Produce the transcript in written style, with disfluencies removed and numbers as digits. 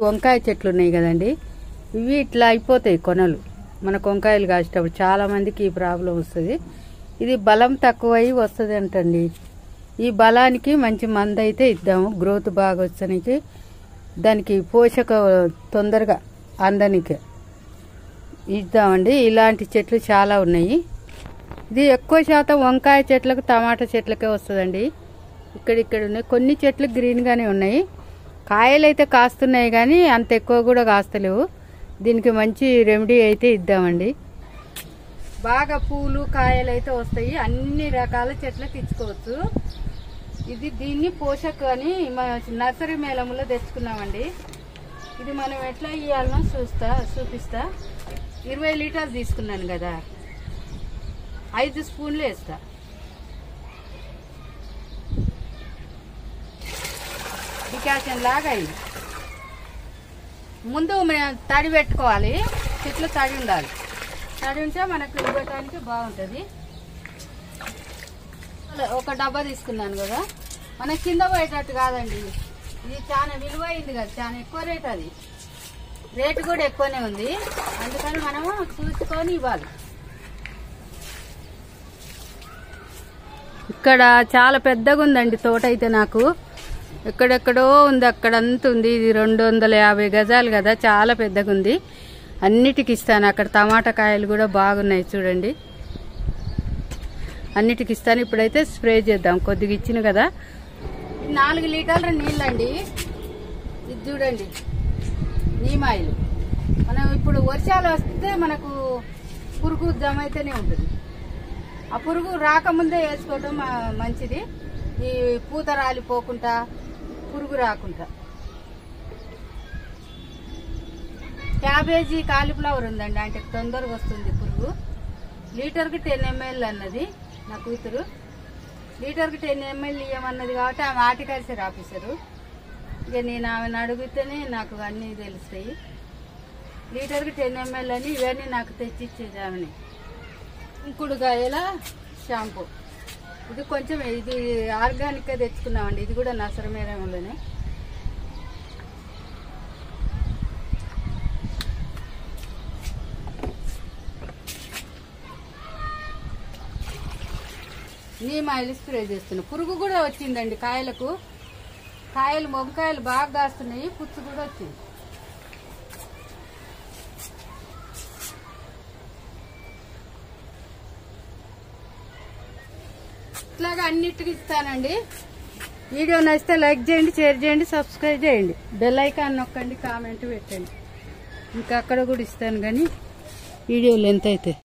వంకాయ చెట్లు ఉన్నాయి కదండి, ఇవి ఇట్లా అయిపోతాయి కొనలు. మనకు వంకాయలు కాసేటప్పుడు చాలా మందికి ఈ ప్రాబ్లం వస్తుంది. ఇది బలం తక్కువై వస్తుంది అంటండి. ఈ బలానికి మంచి మందు అయితే ఇద్దాము, గ్రోత్ బాగా వచ్చడానికి, దానికి పోషక తొందరగా అందనికి ఇద్దామండి. ఇలాంటి చెట్లు చాలా ఉన్నాయి. ఇది ఎక్కువ శాతం వంకాయ చెట్లకు టమాటా చెట్లకే వస్తుందండి. ఇక్కడిక్కడ ఉన్నాయి కొన్ని చెట్లు గ్రీన్గానే ఉన్నాయి, కాయలు అయితే కాస్తున్నాయి కానీ అంత ఎక్కువ కూడా కాస్తలేవు. దీనికి మంచి రెమెడీ అయితే ఇద్దామండి. బాగా పూలు కాయలు అయితే వస్తాయి, అన్ని రకాల చెట్లకు ఇచ్చుకోవచ్చు. దీన్ని పోషక అని నర్సరీ మేళంలో తెచ్చుకున్నామండి. ఇది మనం ఎట్లా ఇవ్వాలనో చూపిస్తా. 20 లీటర్లు తీసుకున్నాను కదా, 5 స్పూన్లు వేస్తా. డికాషన్ లాగా అయింది. ముందు తడి పెట్టుకోవాలి, చెట్లు తడి ఉండాలి. తడి ఉంటే మనకు ఇవ్వటానికి బాగుంటుంది. ఒక డబ్బా తీసుకున్నాను కదా, మనకి కింద పోయేటట్టు కాదండి. ఇది చాలా విలువ అయింది కదా, చాలా ఎక్కువ రేట్. అది రేటు కూడా ఎక్కువనే ఉంది, అందుకని మనము చూసుకొని ఇవ్వాలి. ఇక్కడ చాలా పెద్దగా ఉందండి తోట అయితే. నాకు ఎక్కడెక్కడో ఉంది, అక్కడంతా ఉంది. ఇది 250 గజాలు కదా, చాలా పెద్దగా ఉంది. అన్నిటికి ఇస్తాను. అక్కడ టమాటా కాయలు కూడా బాగున్నాయి చూడండి, అన్నిటికి ఇస్తాను. ఇప్పుడైతే స్ప్రే చేద్దాం. కొద్దిగా ఇచ్చిన కదా. 4 లీటర్ల నీళ్ళండి. ఇది చూడండి, నీమాయిలు. మనం ఇప్పుడు వర్షాలు వస్తే మనకు పురుగు జమ అయితేనే ఉంటుంది. ఆ పురుగు రాకముందే వేసుకోవటం మంచిది, ఈ పూత రాలిపోకుండా పురుగు రాకుండా. క్యాబేజీ కాలీఫ్లవర్ ఉందండి, అంటే తొందరగా వస్తుంది పురుగు. లీటర్కి 10 ml అన్నది నా కూతురు. లీటర్కి 10 ml ఇవ్వమన్నది కాబట్టి ఆమె హార్టికల్చర్ ఆఫీసరు. ఇక నేను ఆమెను అడిగితేనే నాకు అన్నీ తెలుస్తాయి. లీటర్కి 10 ml అని ఇవన్నీ నాకు తెచ్చిచ్చేది ఆమెని. ఇంకుడుగాయల షాంపూ, ఇది కొంచెం ఇది ఆర్గానిక్గా తెచ్చుకున్నామండి. ఇది కూడా నర్సరీ మేళంలోనే. నీమ్ ఆయిల్ స్ప్రే చేస్తున్నా. పురుగు కూడా వచ్చిందండి కాయలకు. కాయలు వంకాయలు బాగా కాస్తున్నాయి, పుచ్చు కూడా వచ్చింది. ఇట్లాగా అన్నిటికీ ఇస్తానండి. వీడియో నచ్చితే లైక్ చేయండి, షేర్ చేయండి, సబ్స్క్రైబ్ చేయండి, బెల్ ఐకాన్ నొక్కండి, కామెంట్ పెట్టండి. ఇంకా అక్కడ కూడా ఇస్తాను కానీ వీడియో లెంత్ అయితే